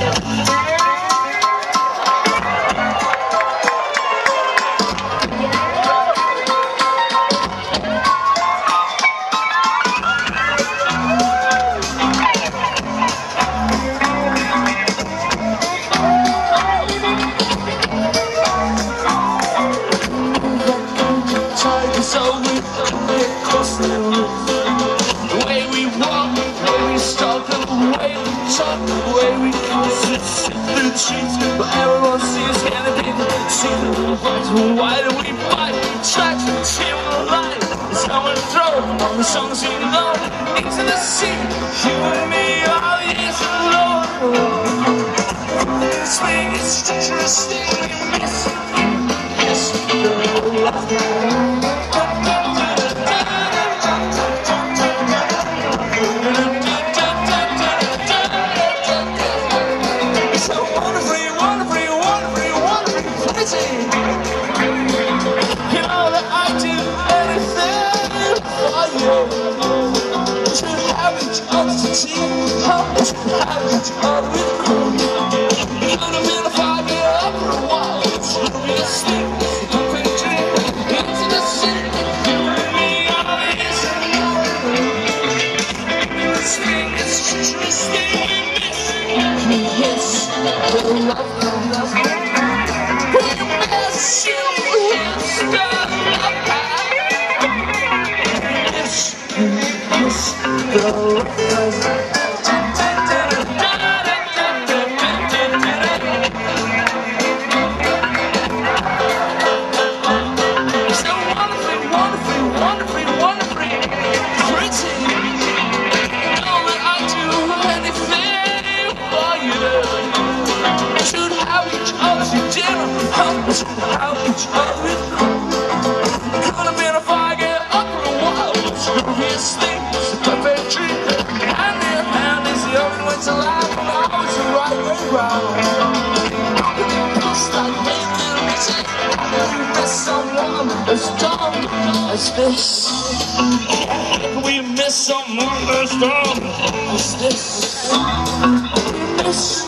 The way we walk, the way we stalk, the way we talk, the way we sit through the streets, but everyone sees anything, see the white and white, and we fight, try to achieve the light. Someone throw all the songs you know into the sea. You and me, all years alone. This way is treacherous thing we miss. Yes, the as dumb as this. We miss someone as dumb as this. We miss